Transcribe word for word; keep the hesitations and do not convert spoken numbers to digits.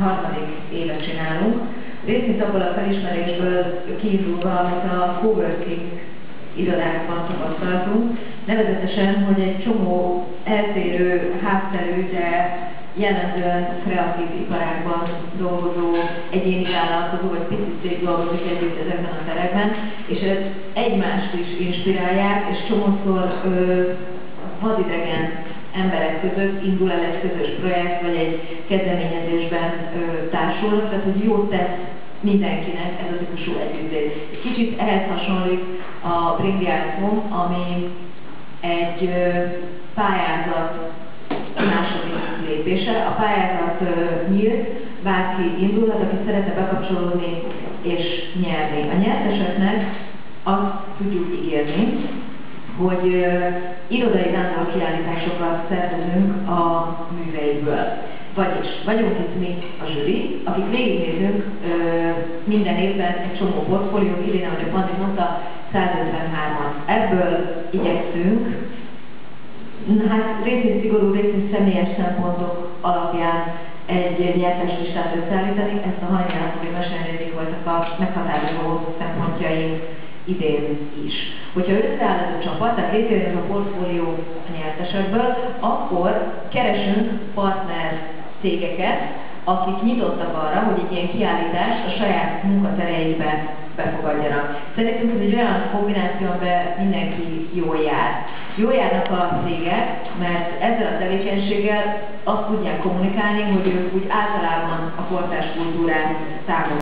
harmadik évet csinálunk. Részint abból a felismerésből kiindulva, amit a coworking irodákban tapasztaltunk, nevezetesen, hogy egy csomó eltérő, hátterű, de jellemzően kreatív iparágban dolgozó egyéni vállalkozó vagy pici cég dolgozik együtt ezekben a terekben, és ez egymást is inspirálják, és csomószor ö, vadidegen emberek között indul el egy közös projekt, vagy egy kezdeményezésben ö, társulnak, tehát hogy jót tesz mindenkinek ez a típusú együttés. Kicsit ehhez hasonlít a Bring the Arts Home, ami egy ö, pályázat második lépése. A pályázat uh, nyílt, bárki indulhat, aki szeretne bekapcsolódni és nyerni. A nyerteseknek azt tudjuk ígérni, hogy uh, irodai vándorkiállításokat szervezünk a műveiből. Vagyis vagyunk itt mi a zsűri, akik végignézünk uh, minden évben egy csomó portfóliót, idén, ahogy a Pandi mondta, százötvenhármat. Ebből igyekszünk, hát részint szigorú, részint személyes szempontok alapján egy nyertes listát összeállítani. Ezt a Hajnál fogja mesélni, hogy voltak a meghatározó szempontjaink idén is. Hogyha összeáll ez a csapat, tehát létrejön a portfólió a nyertesekből, akkor keresünk partner cégeket, akik nyitottak arra, hogy egy ilyen kiállítást a saját munkaterejébe befogadjanak. Szerintünk ez egy olyan kombináció, amiben mindenki jól jár. Jól járnak a cégek, mert ezzel a tevékenységgel azt tudják kommunikálni, hogy ők úgy általában a kortárs kultúrát támogatják.